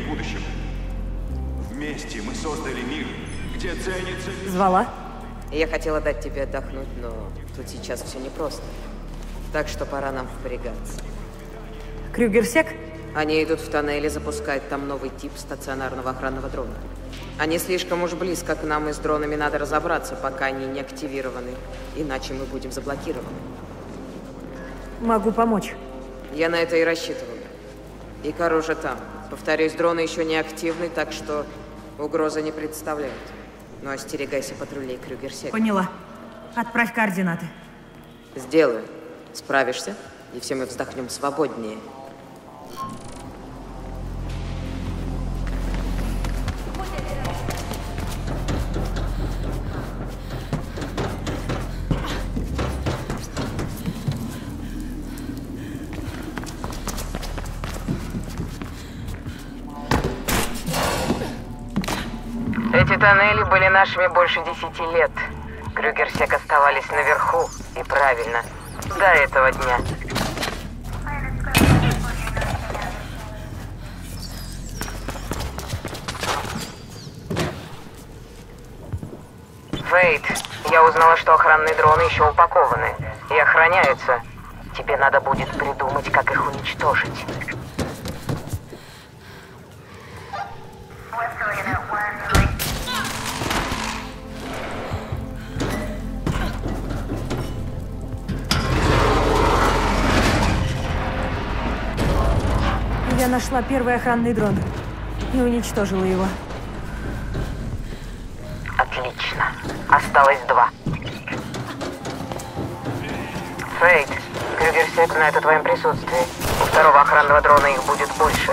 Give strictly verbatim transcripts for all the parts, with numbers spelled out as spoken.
в будущем. Вместе мы создали мир, где ценится... Звала? Я хотела дать тебе отдохнуть, но тут сейчас все непросто. Так что пора нам впрягаться. Крюгерсек? Они идут в тоннеле, запускают там новый тип стационарного охранного дрона. Они слишком уж близко к нам, и с дронами надо разобраться, пока они не активированы. Иначе мы будем заблокированы. Могу помочь. Я на это и рассчитываю. Икар уже там. Повторюсь, дроны еще не активны, так что угрозы не представляют. Но остерегайся патрулей Крюгерсека. Поняла. Отправь координаты. Сделаю. Справишься, и все мы вздохнем свободнее. Эти тоннели были нашими больше десяти лет. Крюгерсек оставались наверху, и правильно, до этого дня. Фейт, я узнала, что охранные дроны еще упакованы и охраняются. Тебе надо будет придумать, как их уничтожить. Я нашла первый охранный дрон и уничтожила его. Отлично. Осталось два. Фейт, Крюгерсек знает о твоем присутствии. У второго охранного дрона их будет больше.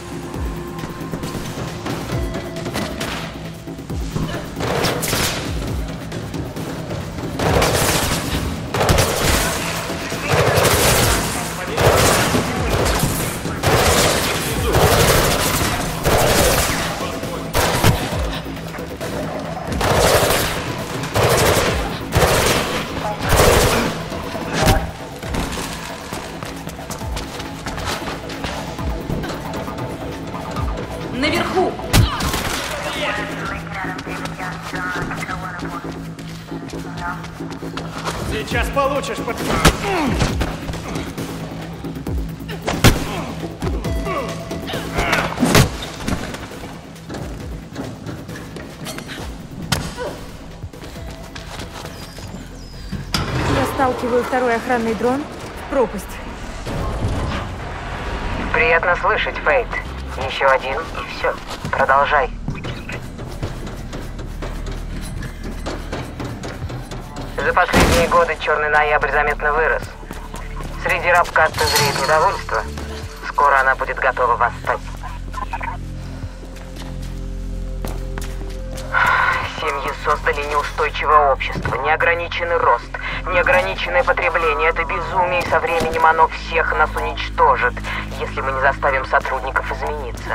Наверху! Сейчас получишь, под... Я сталкиваю второй охранный дрон в пропасть. Приятно слышать, Фейт. Еще один, и все. Продолжай. За последние годы Черный Ноябрь заметно вырос. Среди рабкаста зреет недовольство. Скоро она будет готова восстать. Семьи создали неустойчивое общество, неограниченный рост, неограниченное потребление. Это безумие, и со временем оно всех нас уничтожит, если мы не заставим сотрудников измениться.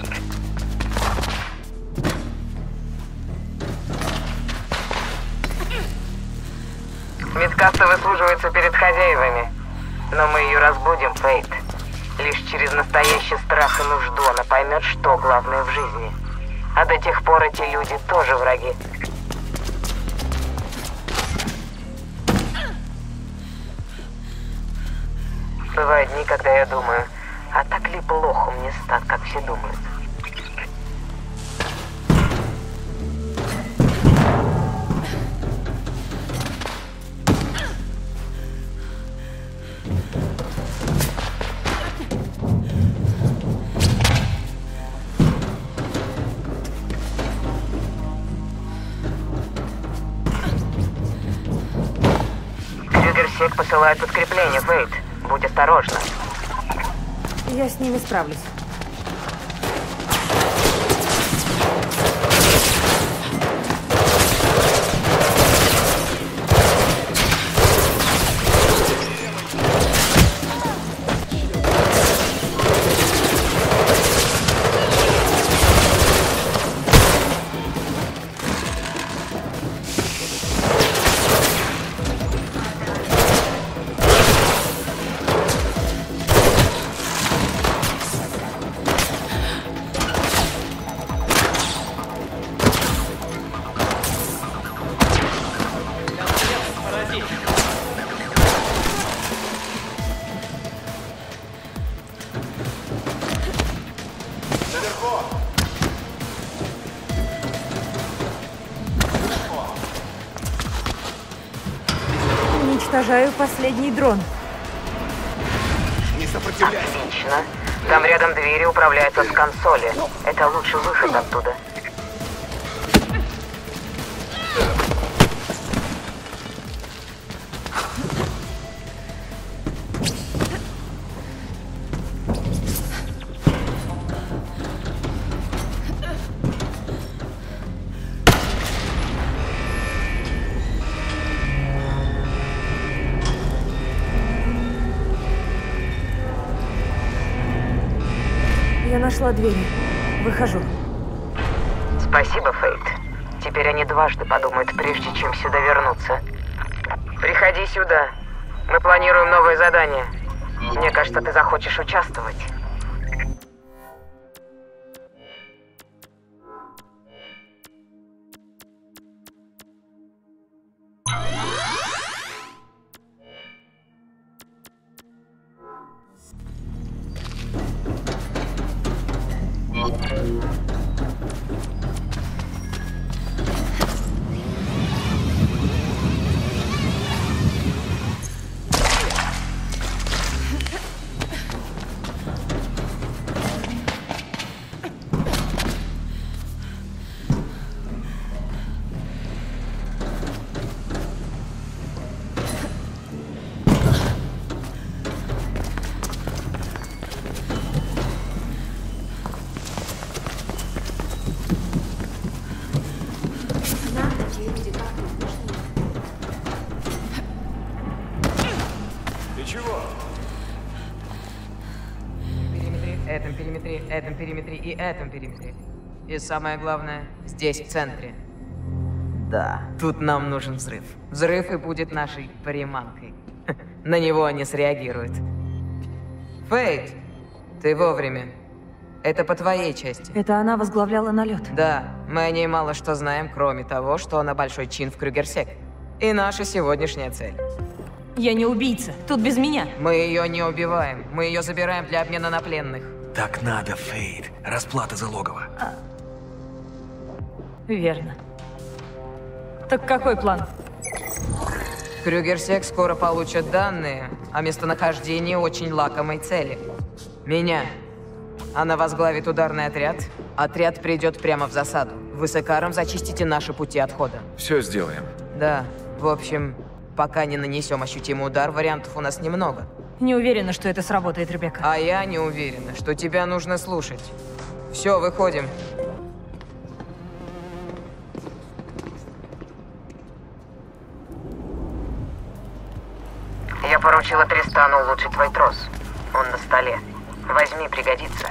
Медкаста выслуживается перед хозяевами, но мы ее разбудим, Фейт. Лишь через настоящий страх и нужду она поймет, что главное в жизни. А до тех пор эти люди тоже враги. Бывают дни, когда я думаю, а так ли плохо мне стать, как все думают? Крюгерсек посылает подкрепление, Фейт. Будь осторожна. Я с ними справлюсь. Уничтожаю последний дрон. Не сопротивляйся. Отлично. Там рядом двери управляются с консоли. Это лучший выход оттуда. Я нашла двери. Выхожу. Спасибо, Фейт. Теперь они дважды подумают, прежде чем сюда вернуться. Приходи сюда. Мы планируем новое задание. Мне кажется, ты захочешь участвовать. Этом периметре, этом периметре и этом периметре. И самое главное, здесь, в центре. Да, тут нам нужен взрыв. Взрыв и будет нашей приманкой. На него они среагируют. Фейт, ты вовремя. Это по твоей части. Это она возглавляла налет. Да, мы о ней мало что знаем, кроме того, что она большой чин в Крюгерсек. И наша сегодняшняя цель. Я не убийца. Тут без меня. Мы ее не убиваем. Мы ее забираем для обмена на пленных. Так надо, Фейт. Расплата за логово. А... Верно. Так какой план? Крюгерсек скоро получат данные о местонахождении очень лакомой цели. Меня. Она возглавит ударный отряд. Отряд придет прямо в засаду. Вы с Икаром зачистите наши пути отхода. Все сделаем. Да, в общем, пока не нанесем ощутимый удар, вариантов у нас немного. Не уверена, что это сработает, Ребекка. А я не уверена, что тебя нужно слушать. Все, выходим. Я поручила Тристану улучшить твой трос. Он на столе. Возьми, пригодится.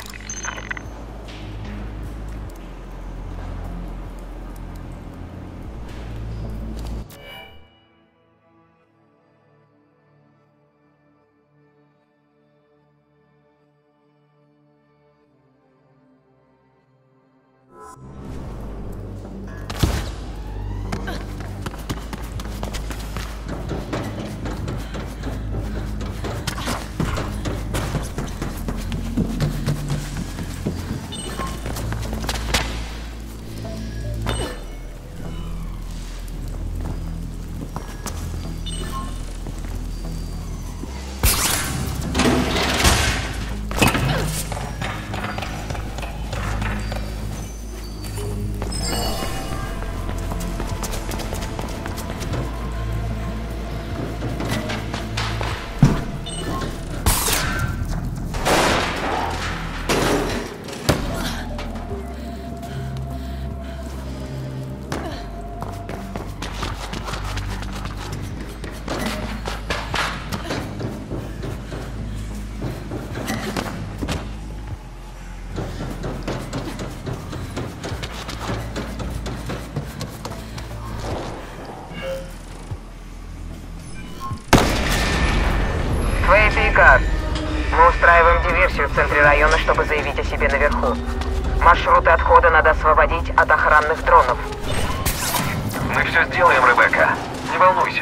Икар, мы устраиваем диверсию в центре района, чтобы заявить о себе наверху. Маршруты отхода надо освободить от охранных дронов. Мы все сделаем, Ребекка. Не волнуйся.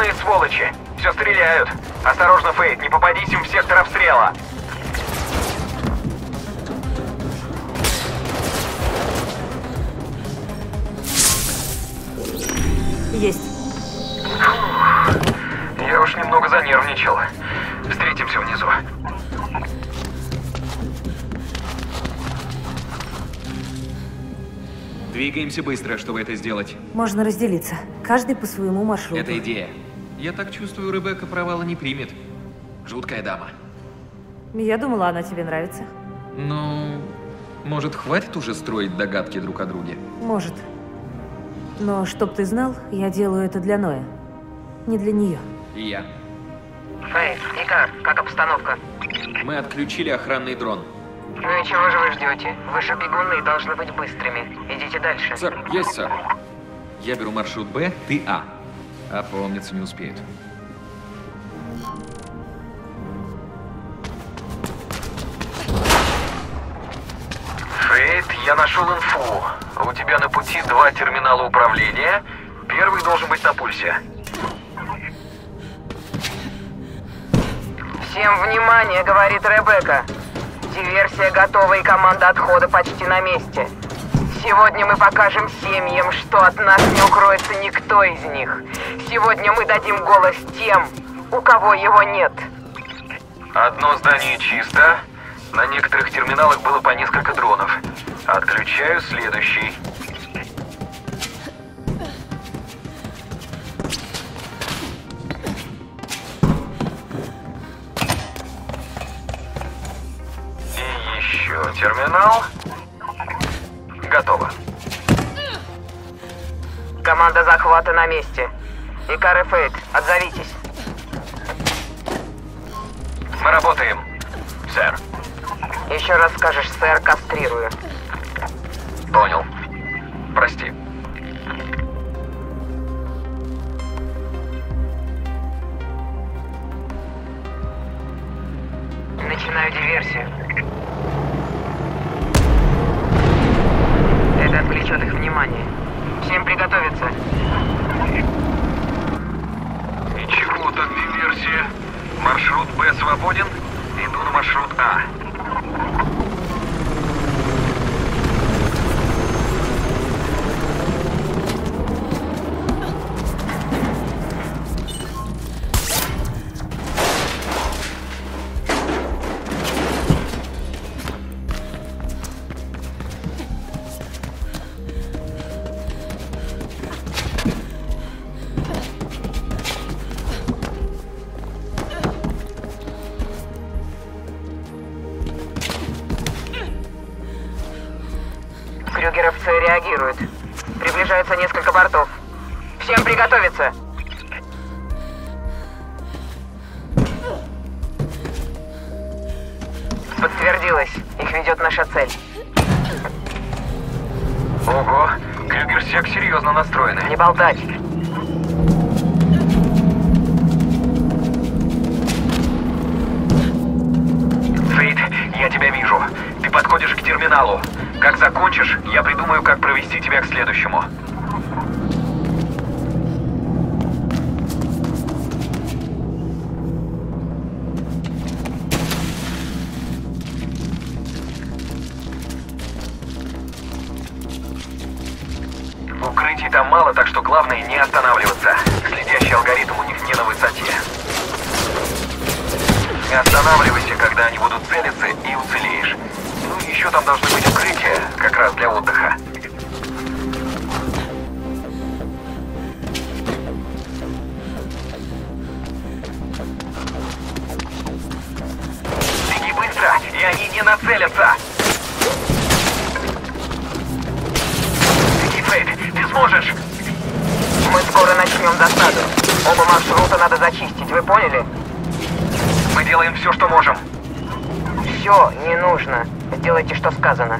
Крупные сволочи. Все стреляют. Осторожно, Фейт, не попадись им в сектор обстрела. Есть. Я уж немного занервничал. Встретимся внизу. Двигаемся быстро, чтобы это сделать. Можно разделиться. Каждый по своему маршруту. Это идея. Я так чувствую, Ребекка провала не примет. Жуткая дама. Я думала, она тебе нравится. Ну, может, хватит уже строить догадки друг о друге? Может. Но, чтоб ты знал, я делаю это для Ноя. Не для нее. И я. Фейт, Икар, как обстановка? Мы отключили охранный дрон. Ну и чего же вы ждете? Вы же бегуны, должны быть быстрыми. Идите дальше. Сэр, есть, сэр. Я беру маршрут Б, ты А. А помнится не успеют. Фейт, я нашел инфу. У тебя на пути два терминала управления. Первый должен быть на пульсе. Всем внимание, говорит Ребекка. Диверсия готова и команда отхода почти на месте. Сегодня мы покажем семьям, что от нас не укроется никто из них. Сегодня мы дадим голос тем, у кого его нет. Одно здание чисто. На некоторых терминалах было по несколько дронов. Отключаю следующий. И еще терминал. Готово. Команда захвата на месте. Икар и Фейт, отзовитесь. Мы работаем, сэр. Еще раз скажешь, сэр, кастрирую. Понял. Прости. Начинаю диверсию. Это отвлечет их внимание. Всем приготовиться. Ничего так диверсия. Маршрут Б свободен. Иду на маршрут А. Крюгеровцы реагируют. Приближается несколько бортов. Всем приготовиться. Подтвердилось. Их ведет наша цель. Ого, Крюгер-сек серьезно настроены. Не болтать. Фейт, я тебя вижу. Ты подходишь к терминалу. Как закончишь, я придумаю, как провести тебя к следующему. Укрытий там мало, так что главное не останавливаться. Следящий алгоритм у них не на высоте. Не останавливайся, когда они будут целиться, и уцелеешь. Ну, еще там должны быть укрытия, как раз для отдыха. Беги быстро, и они не нацелятся! Беги, Фейт, ты сможешь! Мы скоро начнем засаду. Оба маршрута надо зачистить, вы поняли? Мы делаем все, что можем. Все, не нужно. Сделайте, что сказано.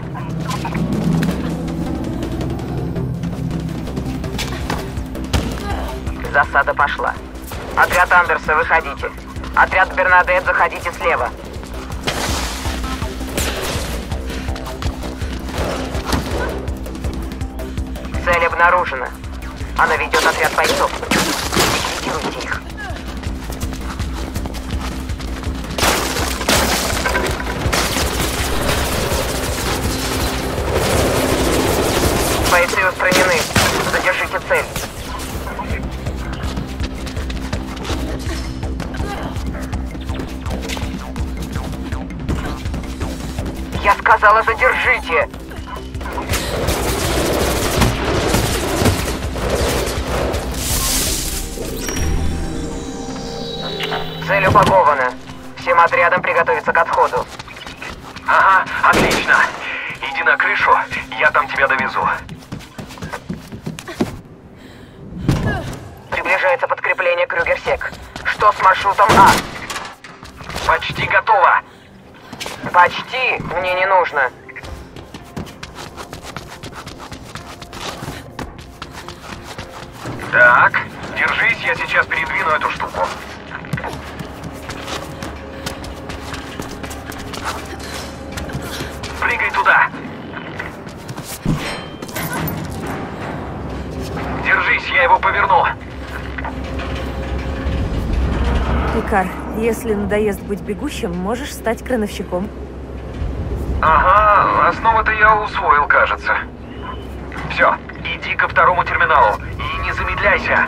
Засада пошла. Отряд Андерса, выходите. Отряд Бернадет, заходите слева. Цель обнаружена. Она ведет отряд бойцов. Блокируйте их. Бойцы устранены. Задержите цель. Я сказала, задержите! Цель упакована. Всем отрядам приготовиться к отходу. Ага, отлично. Иди на крышу, я там тебя довезу. Приближается подкрепление Крюгер-Сек. Что с маршрутом А? Почти готово. Почти. Мне не нужно. Так, держись, я сейчас передвину эту штуку. Прыгай туда. Держись, я его поверну. Икар, если надоест быть бегущим, можешь стать крановщиком. Ага, основу-то я усвоил, кажется. Все, иди ко второму терминалу и не замедляйся.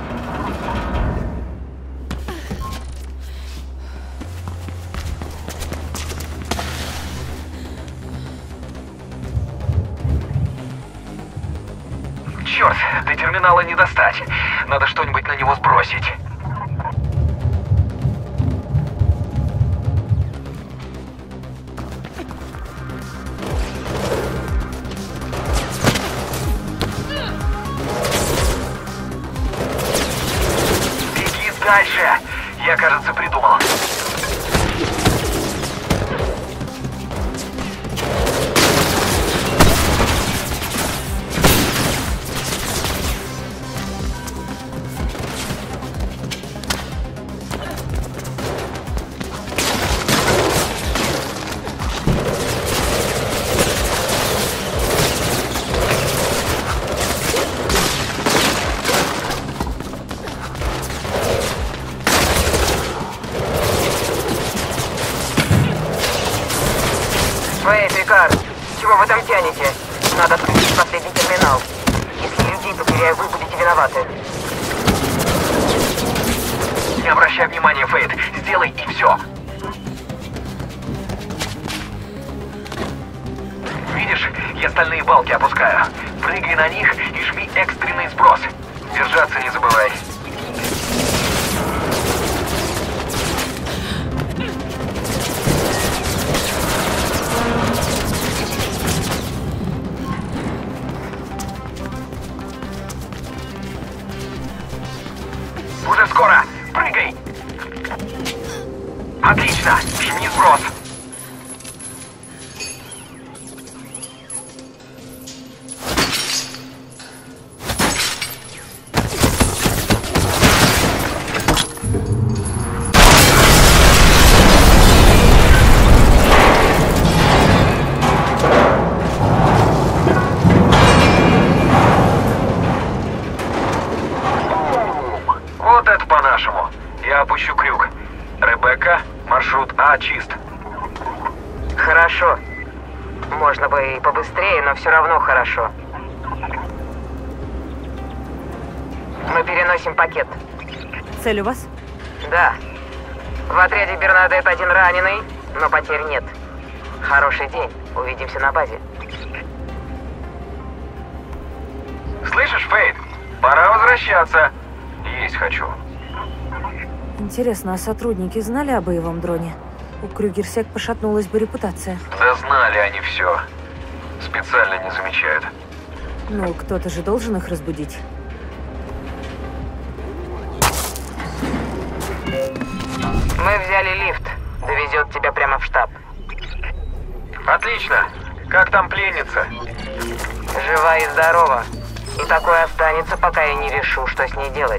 Черт, до терминала не достать. Надо что-нибудь на него сбросить. Беги дальше. Я, кажется, придумал. Эй, Пикар, чего вы там тянете? Надо включить последний терминал. Если людей потеряю, вы будете виноваты. Не обращай внимания, Фейт. Сделай и все. Видишь, я стальные балки опускаю. Прыгай на них и жми экстренный сброс. Держаться не забывай. Уже скоро! Прыгай! Отлично! Жми сброс! Вот это по-нашему. Я опущу крюк. Ребекка, маршрут А чист. Хорошо. Можно бы и побыстрее, но все равно хорошо. Мы переносим пакет. Цель у вас? Да. В отряде Бернадет один раненый, но потерь нет. Хороший день. Увидимся на базе. Слышишь, Фейт? Пора возвращаться. Есть хочу. Интересно, а сотрудники знали о боевом дроне? У Крюгер-Сек пошатнулась бы репутация. Да знали они все. Специально не замечают. Ну, кто-то же должен их разбудить. Мы взяли лифт. Довезет тебя прямо в штаб. Отлично. Как там пленница? Жива и здорова. И такое останется, пока я не решу, что с ней делать.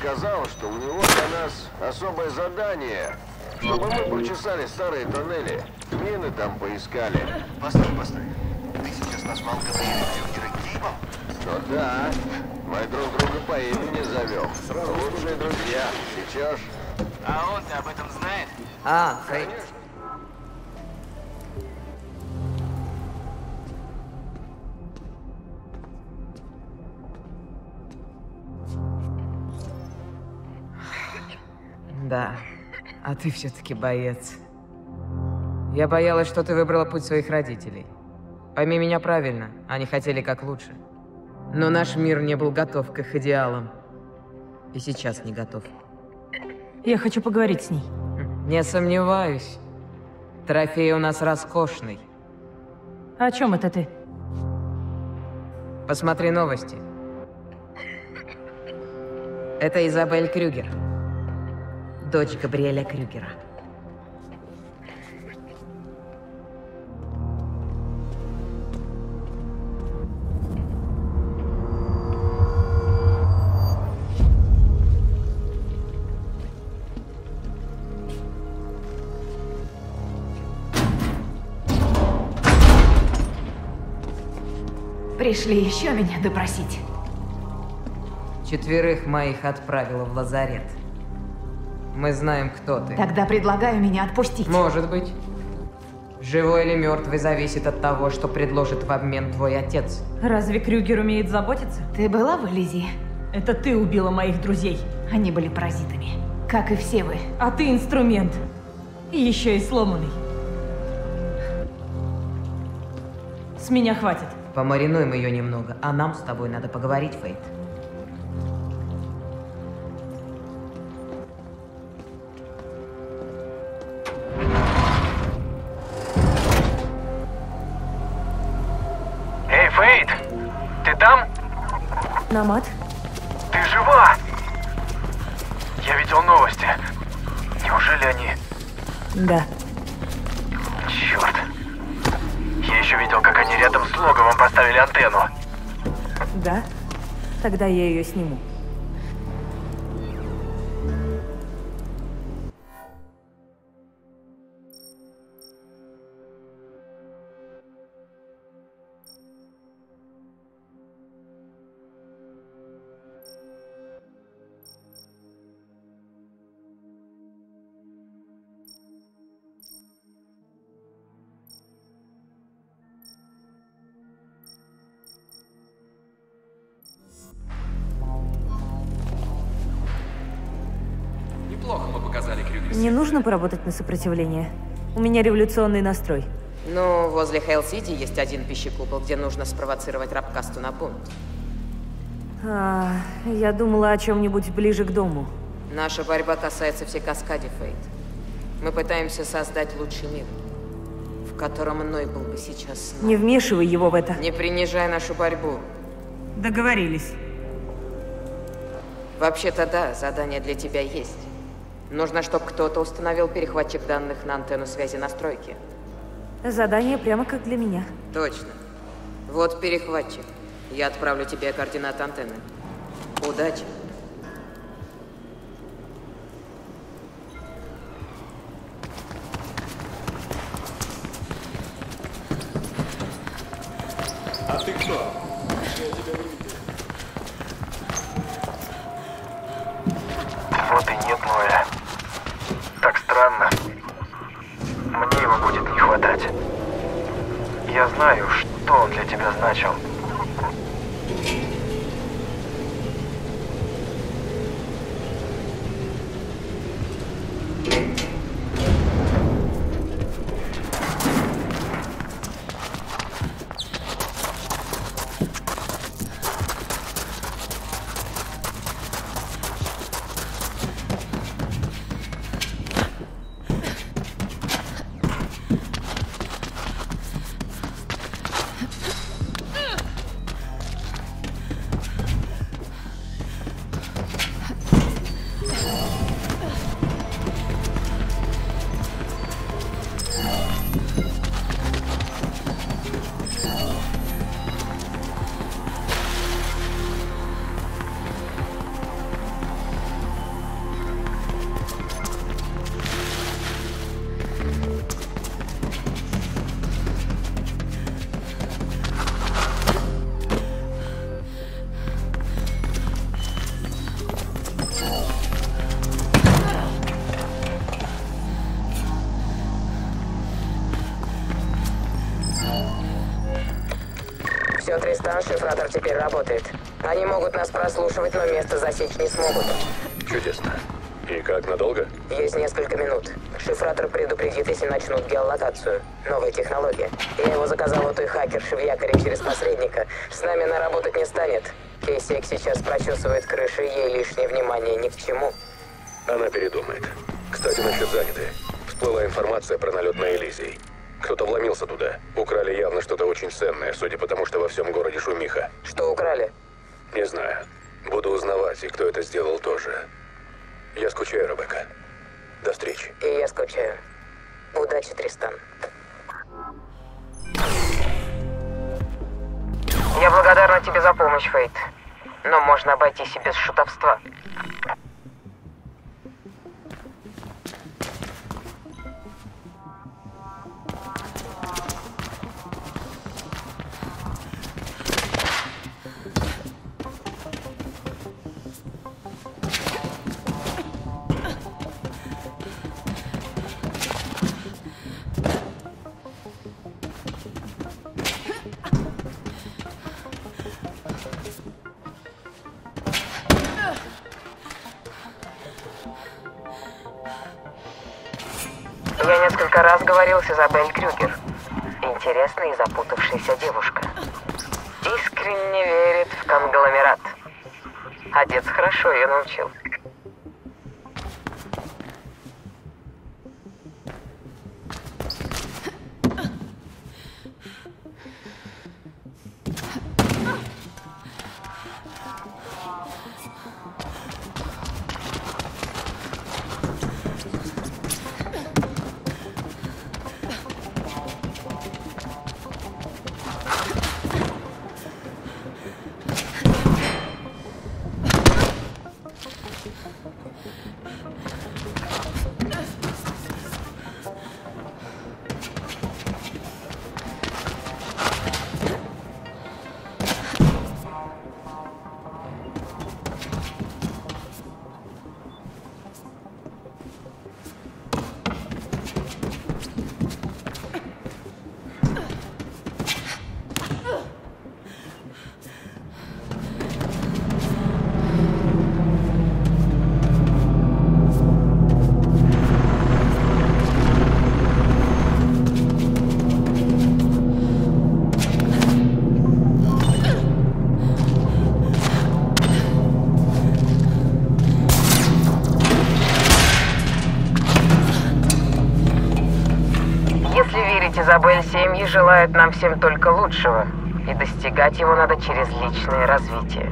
сказал, что у него для нас особое задание, чтобы мы прочесали старые тоннели, мины там поискали. Постой, постой. Ты сейчас назвал говорили Крюгера Гейбом? Ну да, мы друг друга по имени зовем. Лучшие друзья, сечешь? А он-то об этом знает? А, Фейт. Да, а ты все-таки боец. Я боялась, что ты выбрала путь своих родителей. Пойми меня правильно, они хотели как лучше. Но наш мир не был готов к их идеалам. И сейчас не готов. Я хочу поговорить с ней. Не сомневаюсь. Трофей у нас роскошный. О чем это ты? Посмотри новости. Это Изабель Крюгер. Дочь Габриэля Крюгера. Пришли еще меня допросить. Четверых моих отправила в лазарет. Мы знаем, кто ты. Тогда предлагаю меня отпустить. Может быть. Живой или мертвый зависит от того, что предложит в обмен твой отец. Разве Крюгер умеет заботиться? Ты была в Элизии? Это ты убила моих друзей. Они были паразитами, как и все вы. А ты инструмент. И еще и сломанный. С меня хватит. Помаринуем ее немного, а нам с тобой надо поговорить, Фейт. Эй, Фейт! Ты там? Намат? Ты жива? Я видел новости. Неужели они... Да. Черт. Я еще видел, как они рядом с логовом поставили антенну. Да? Тогда я ее сниму. Неплохо мы показали Крюгер. Не нужно поработать на сопротивление. У меня революционный настрой. Ну, возле Хелл-Сити есть один пищекупол, где нужно спровоцировать Рабкасту на бунт. А, я думала о чем-нибудь ближе к дому. Наша борьба касается всей каскаде, Фейт. Мы пытаемся создать лучший мир, в котором Ной был бы сейчас с нами. Не вмешивай его в это. Не принижай нашу борьбу. Договорились. Вообще-то да, задание для тебя есть. Нужно, чтобы кто-то установил перехватчик данных на антенну связи настройки. Задание прямо как для меня. Точно. Вот перехватчик. Я отправлю тебе координаты антенны. Удачи. А ты кто? Я тебя не видел. Вот и нет Ноя. Так странно. Мне его будет не хватать. Я знаю, что он для тебя значил. Все, Тристан, шифратор теперь работает. Они могут нас прослушивать, но место засечь не смогут. Чудесно. И как, надолго? Есть несколько минут. Шифратор предупредит, если начнут геолокацию. Новая технология. Я его заказал у той хакерши в якоре через посредника. С нами она работать не станет. Кейсик сейчас прочесывает крыши, ей лишнее внимание ни к чему. Она передумает. Кстати, насчет занятой. Всплыла информация про налет на Элизий. Кто-то вломился туда. Украли явно что-то очень ценное, судя по тому, что во всем городе шумиха. Что украли? Не знаю. Буду узнавать, и кто это сделал тоже. Я скучаю, Ребекка. До встречи. И я скучаю. Удачи, Тристан. Я благодарна тебе за помощь, Фейт. Но можно обойтись и без шутовства. Я несколько раз говорил с Изабель Крюгер. Интересная и запутавшаяся девушка. Искренне верит в конгломерат. Отец хорошо ее научил. Изабель, семьи желают нам всем только лучшего, и достигать его надо через личное развитие.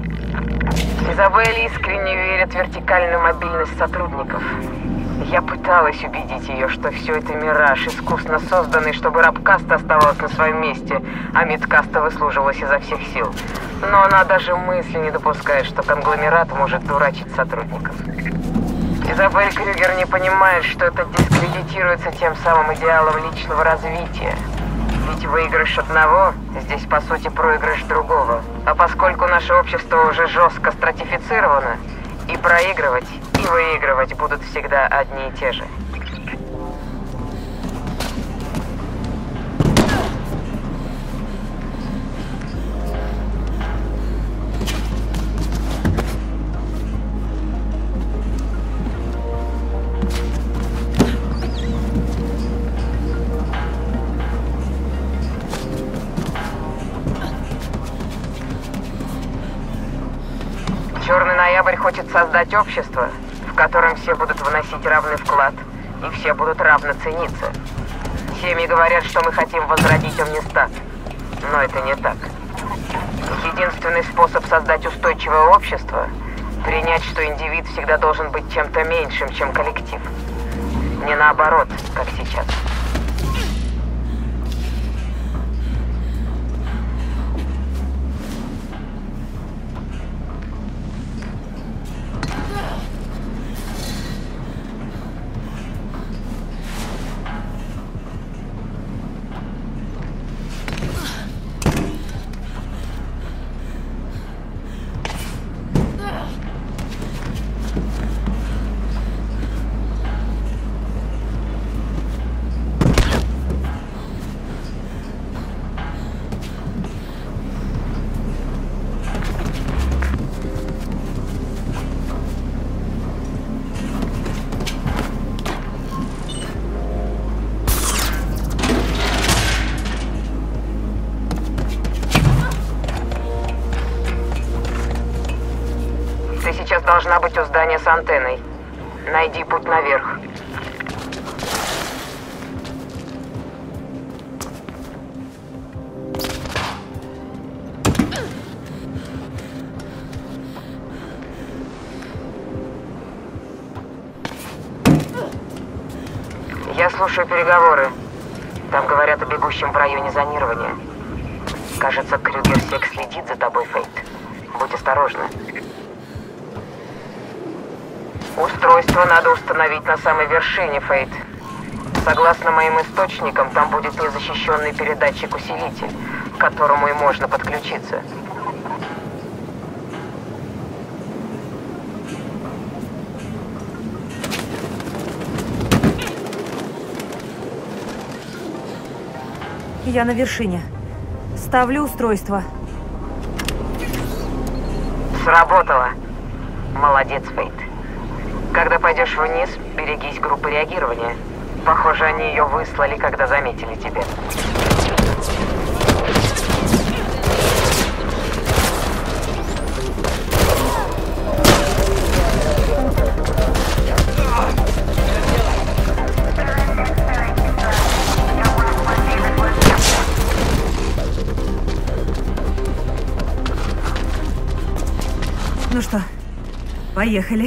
Изабель искренне верит в вертикальную мобильность сотрудников. Я пыталась убедить ее, что все это мираж, искусно созданный, чтобы рабкаста оставалась на своем месте, а мидкаста выслуживалась изо всех сил. Но она даже мысли не допускает, что конгломерат может дурачить сотрудников. Изабель Крюгер не понимает, что это дискредитируется тем самым идеалом личного развития. Ведь выигрыш одного здесь, по сути, проигрыш другого. А поскольку наше общество уже жестко стратифицировано, и проигрывать, и выигрывать будут всегда одни и те же. Черный ноябрь хочет создать общество, в котором все будут вносить равный вклад, и все будут равно цениться. Семьи говорят, что мы хотим возродить Омнистат, но это не так. Единственный способ создать устойчивое общество – принять, что индивид всегда должен быть чем-то меньшим, чем коллектив. Не наоборот, как сейчас. Связь должна быть у здания с антенной. Найди путь наверх. Я слушаю переговоры. Там говорят о бегущем в районе зонирования. Кажется, Крюгер-Сек следит за тобой, Фейт. Будь осторожна. Устройство надо установить на самой вершине, Фейт. Согласно моим источникам, там будет незащищенный передатчик-усилитель, к которому и можно подключиться. Я на вершине. Ставлю устройство. Сработало. Молодец, Фейт. Когда пойдешь вниз, берегись группы реагирования. Похоже, они ее выслали, когда заметили тебя. Ну что, поехали.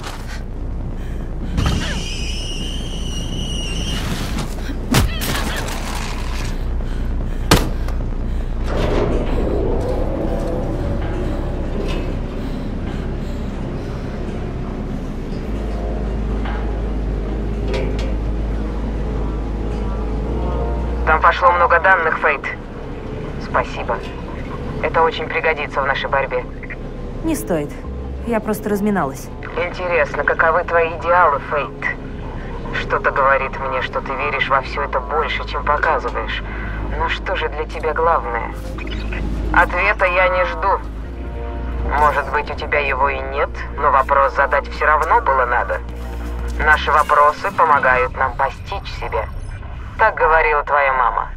Там пошло много данных, Фейт. Спасибо. Это очень пригодится в нашей борьбе. Не стоит. Я просто разминалась. Интересно, каковы твои идеалы, Фейт? Что-то говорит мне, что ты веришь во все это больше, чем показываешь. Но что же для тебя главное? Ответа я не жду. Может быть, у тебя его и нет, но вопрос задать все равно было надо. Наши вопросы помогают нам постичь себя. Так говорила твоя мама.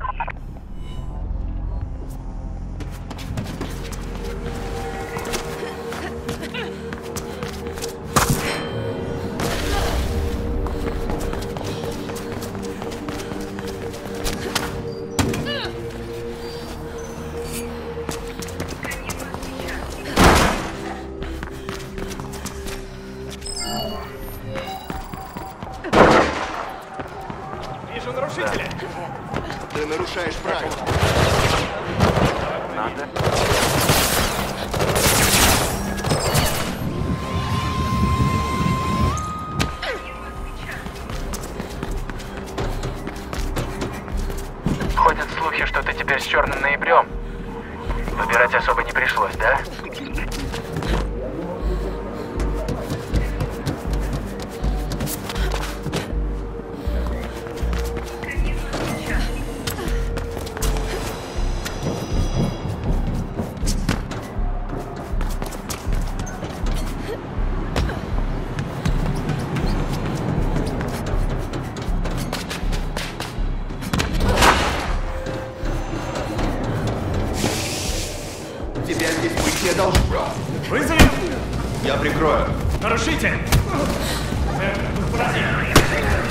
Вижу нарушителя. Ты нарушаешь правила. Надо. Ходят слухи, что ты теперь с черным ноябрем. Выбирать особо не пришлось, да? Тебя здесь быть не должно. Вызовем! Я прикрою. Нарушитель! Э, в бразе.